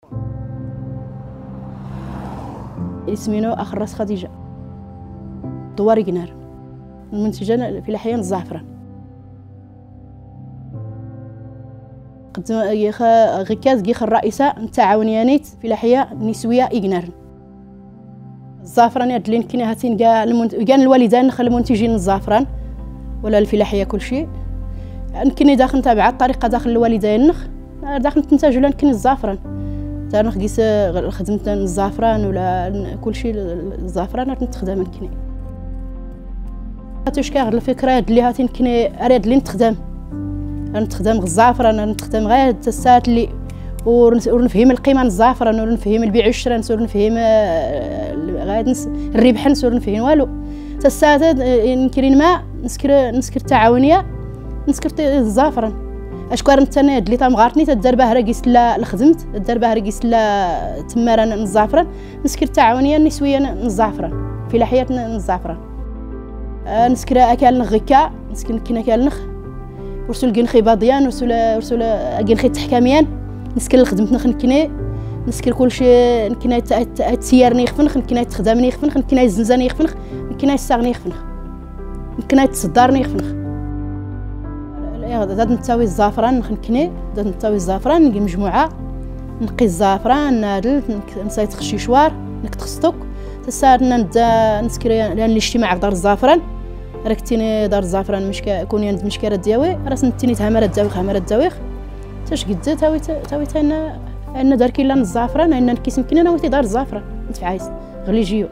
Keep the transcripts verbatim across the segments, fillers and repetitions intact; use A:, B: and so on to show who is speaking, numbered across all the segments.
A: اسمينو أخ الراس خديجة دواري جنار المنتجة في الأحيان الزعفران قد يخ غكاز جيخ الرئيسة التعاونيانيت في الأحياء النسوية إجنار الزعفران يدلين كنا هاتين جا المنت... جان الوالدان خل المنتجين الزعفران ولا الفلاحية كل شيء يمكن داخل نتابع الطريقة داخل الوالدين نخ داخل تنتج ولا يمكن الزعفران تاع قيس خدمت الزعفران ولا كل شيء الزعفران نتخدم يمكن تشكا الفكرة اللي هاتين يمكن أريد اللي نتخدم نتخدم الزعفران نتخدم غير الساعات اللي ونفهم القيمة الزعفران ونفهم البيع والشراء ونفهم غير الربح نسور نفهم والو الساعات يمكن ما نسكر نسكر تعاونية نسكر الزعفران اشكار نتناد اللي تام غارتني تدار بها رقيس لا الخدمت تدار بها رقيس لا تمارا الزعفران نسكر تعاونية نسوية الزعفران في لحياتنا الزعفران نسكر اكل نغكا نسكر كنا اكل نخ ورسول جنخي باضيان ورسول ورسول جنخي تحكاميان نسكر الخدمت نخ نكني نسكر كل شيء نكنا تسيرني يخفنخ نكنا تخدمني يخفنخ نكنا يزنزاني يخفنخ نكنا يستغني يخفنخ نكنا تصدرني يخفنخ داد نتساوي الزعفران نكني داد نتساوي الزعفران نجي مجموعة نقي الزعفران نادل نسايت خشي شوار نكتخصتك تساعدنا ندا نسكر لان الاجتماع في دار الزعفران ركتيني دار الزعفران مشكا كوني عند مشكله دياوي راس نتيني تهمره الدواويخ همره الدواويخ تاش قد تاوي تاوي تانا عندنا دار كيلان الزعفران عندنا الكيس يمكن انا وتي دار الزعفران نتفعايس غلي جيو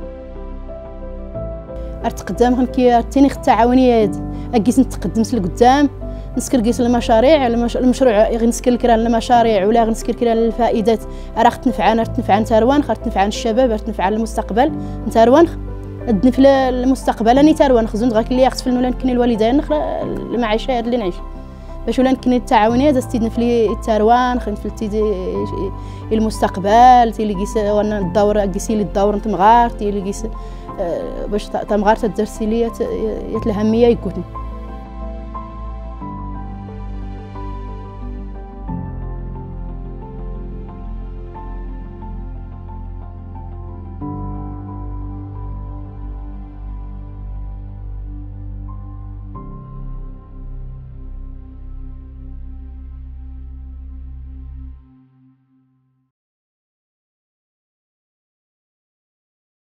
A: ارتقدام خنكي تيني التعاونيه اكيس نتقدم لقدام نسكر قيس المشاريع المشروع غنسكر الكران المشاريع ولا غنسكر كران الفائدات راح تنفعنا تنفع تاروان خاطر تنفع الشباب تنفع المستقبل تاروان الدنفل المستقبل اني تاروان خزون غاك اللي يخص ولا يمكن الوالدين المعيشه اللي نعيش باش ولا يمكن التعاونيه تستيدنا في التاروان خنت في المستقبل تي اللي قيس وانا الدور قيسي لي الدور نتمغار تي اللي قيس باش تمغار تدرسي لي الأهمية يقولني